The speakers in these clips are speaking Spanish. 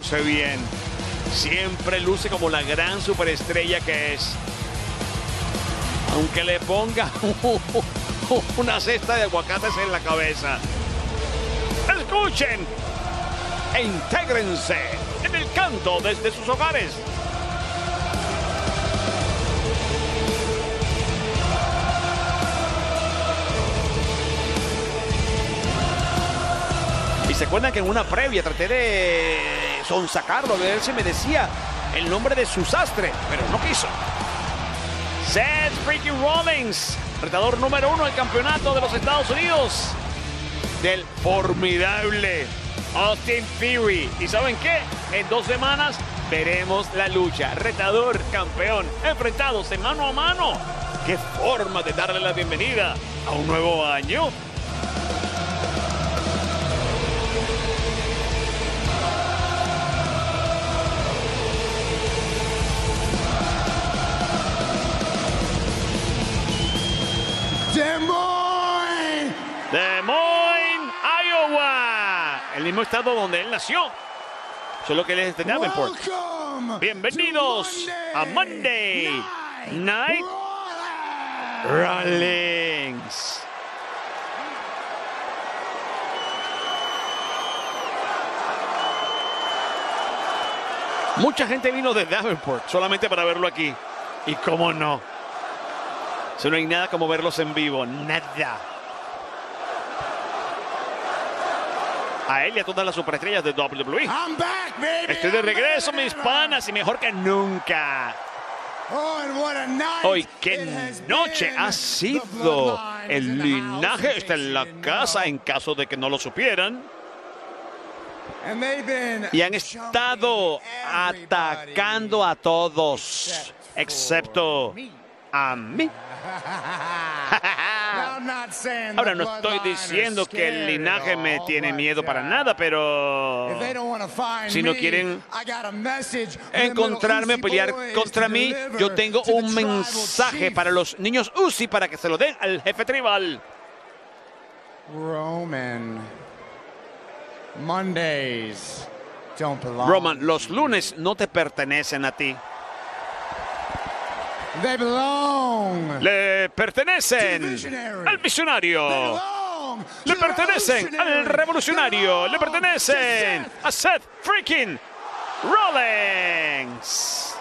luce bien. Siempre luce como la gran superestrella que es. Aunque le ponga una cesta de aguacates en la cabeza. Escuchen e intégrense en el canto desde sus hogares. Y se acuerdan que en una previa traté de sonsacarlo, a ver si me decía el nombre de su sastre, pero no quiso. Seth freaking Rollins, retador número 1 del campeonato de los Estados Unidos, del formidable Austin Theory. ¿Y saben qué? En 2 semanas veremos la lucha. Retador, campeón, enfrentados en mano a mano. ¡Qué forma de darle la bienvenida a un nuevo año! Des Moines, Iowa, el mismo estado donde él nació, solo que él es de Davenport. Bienvenidos a Monday Night Rollins. Mucha gente vino de Davenport solamente para verlo aquí. Y cómo no. Si no hay nada como verlos en vivo, nada. A él y a todas las superestrellas de WWE. Estoy de regreso, mis panas, y mejor que nunca. Hoy, qué noche ha sido. El linaje está en la casa, en caso de que no lo supieran. Y han estado atacando a todos, excepto a mí. Ahora, no estoy diciendo que el linaje me tiene miedo para nada, pero si no quieren encontrarme o pelear contra mí, yo tengo un mensaje para los niños Uzi para que se lo den al jefe tribal. Roman, los lunes no te pertenecen a ti. Le pertenecen al visionario. Le pertenecen al revolucionario. Le pertenecen a Seth freaking Rollins.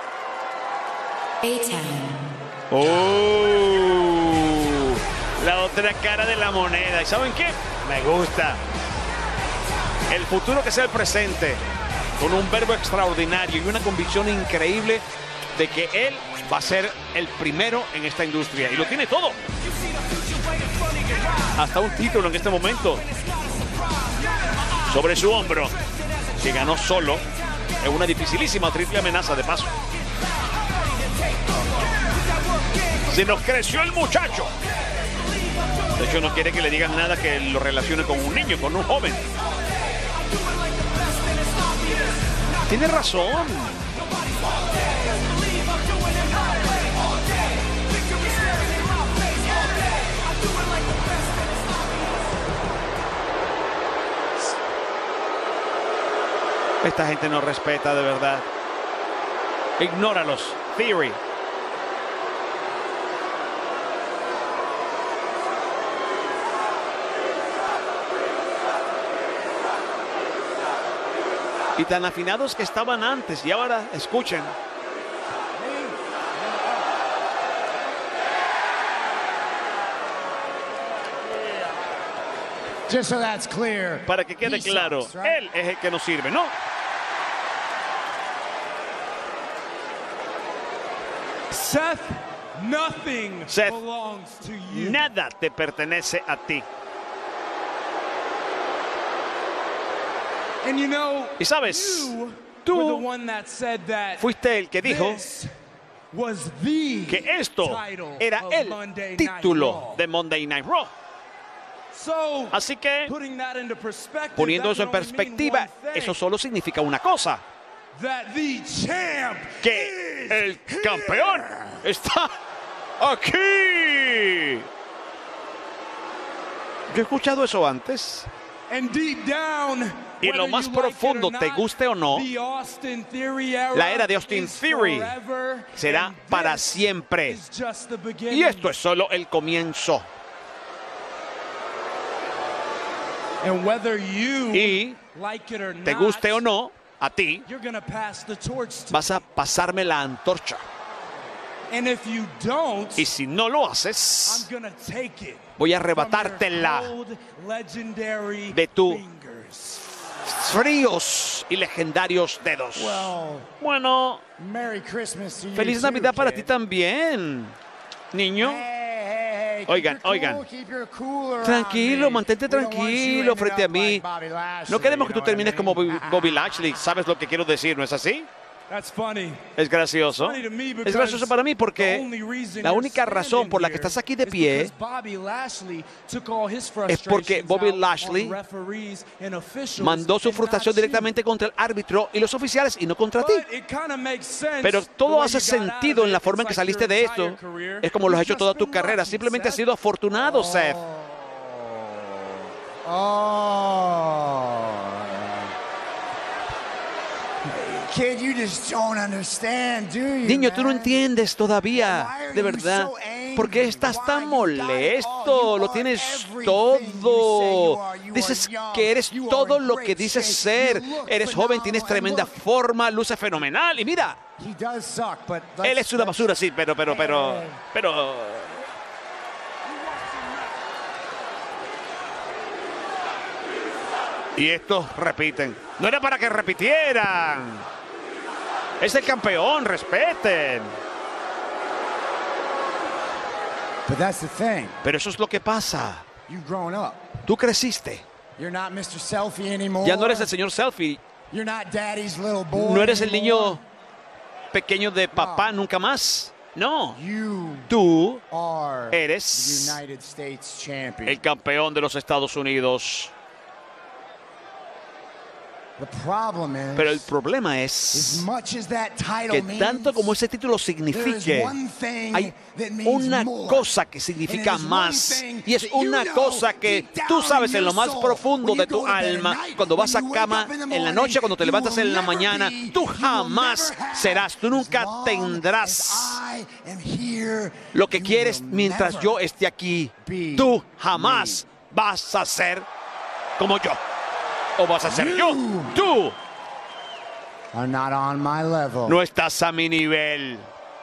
La otra cara de la moneda. ¿Y saben qué? Me gusta. El futuro que sea el presente. Con un verbo extraordinario y una convicción increíble de que él va a ser el primero en esta industria. Y lo tiene todo. Hasta un título en este momento. Sobre su hombro. Que ganó solo en una dificilísima triple amenaza de paso. Se nos creció el muchacho. De hecho, no quiere que le digan nada que lo relacione con un niño, con un joven. Tiene razón. Esta gente no respeta de verdad. Ignóralos. Theory. Y tan afinados que estaban antes y ahora escuchen. Just so that's clear. Para que quede claro, él es el que nos sirve, ¿no? Seth, nothing Seth, belongs to you. Nada te pertenece a ti. And you know, y sabes, you tú were the one that said that fuiste el que dijo was the que esto era el título de Monday Night Raw. So, así que, putting that into perspective, poniendo eso en perspectiva, eso solo significa una cosa. That the champ que el campeón está aquí. Yo he escuchado eso antes. And deep down, Y en lo más profundo, te guste o no, la era de Austin Theory será para siempre. Y esto es solo el comienzo. Y te guste o no, a ti vas a pasarme la antorcha. Y si no lo haces, voy a arrebatártela de tus fríos y legendarios dedos. Bueno, feliz Navidad para ti también, niño. Oigan, tranquilo, mantente tranquilo frente a mí. No queremos que tú termines como Bobby Lashley. ¿Sabes lo que quiero decir? ¿No es así? Es gracioso. Es gracioso para mí porque la única razón por la que estás aquí de pie es porque Bobby Lashley mandó su frustración directamente contra el árbitro y los oficiales y no contra ti. Pero todo hace sentido en la forma en que saliste de esto. Es como lo has hecho toda tu carrera. Simplemente has sido afortunado, Seth. Niño, tú no entiendes todavía, de verdad. ¿Por qué estás tan molesto? Lo tienes todo. Dices que eres todo lo que dices ser. Eres joven, tienes tremenda forma, luce fenomenal. Y mira, él es una basura, sí, pero... Y estos repiten. No era para que repitieran. Es el campeón, respeten. Pero eso es lo que pasa. Tú creciste. Ya no eres el señor Selfie. No eres el niño pequeño de papá nunca más. No. Tú eres el campeón de los Estados Unidos. Pero el problema es que tanto como ese título signifique, hay una cosa que significa más. Y es una cosa que tú sabes en lo más profundo de tu alma. Cuando vas a cama en la noche, cuando te levantas en la mañana, tú jamás serás, tú nunca tendrás lo que quieres mientras yo esté aquí. Tú jamás vas a ser como yo. ¿O vas a ser yo? ¡Tú! No estás a mi nivel.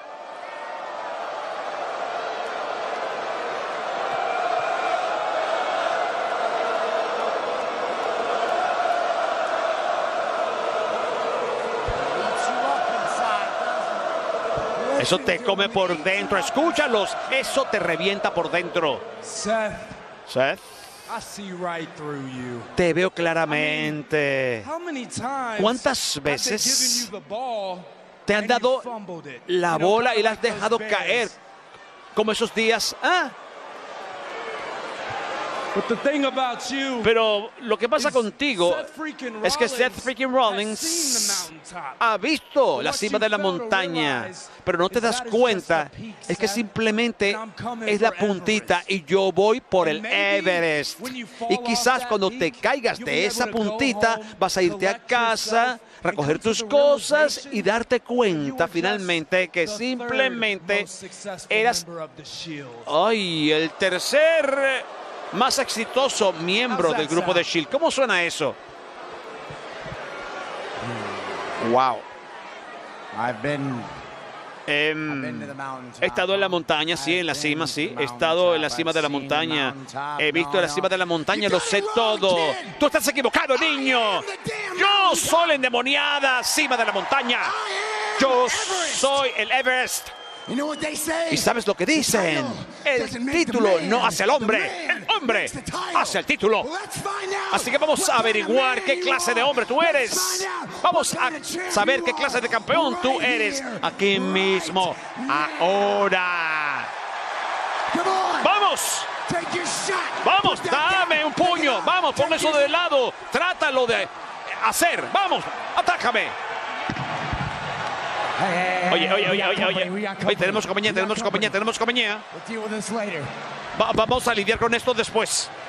Eso te come por dentro. Escúchalos. Eso te revienta por dentro. Seth. Te veo claramente. ¿Cuántas veces te han dado la bola y la has dejado caer? Como esos días. Pero lo que pasa contigo es que Seth freaking Rollins ha visto la cima de la montaña, pero no te das cuenta, es que simplemente es la puntita y yo voy por el Everest. Y quizás cuando te caigas de esa puntita vas a irte a casa, recoger tus cosas y darte cuenta finalmente que simplemente eras el tercer más exitoso miembro del grupo de S.H.I.E.L.D. ¿Cómo suena eso? Wow. He estado en la montaña, sí, en la cima, sí. He estado en la cima de la montaña. He visto la cima de la montaña, lo sé todo. Tú estás equivocado, niño. Yo soy la endemoniada cima de la montaña. Yo soy el Everest. ¿Y sabes lo que dicen? El título no hace al hombre, el hombre hace el título. Así que vamos a averiguar qué clase de hombre tú eres. Vamos a saber qué clase de campeón tú eres aquí mismo, ahora. ¡Vamos! ¡Vamos! ¡Dame un puño! ¡Vamos! Pon eso de lado. Trátalo de hacer. ¡Vamos! ¡Atácame! Oye, tenemos compañía. Vamos a lidiar con esto después.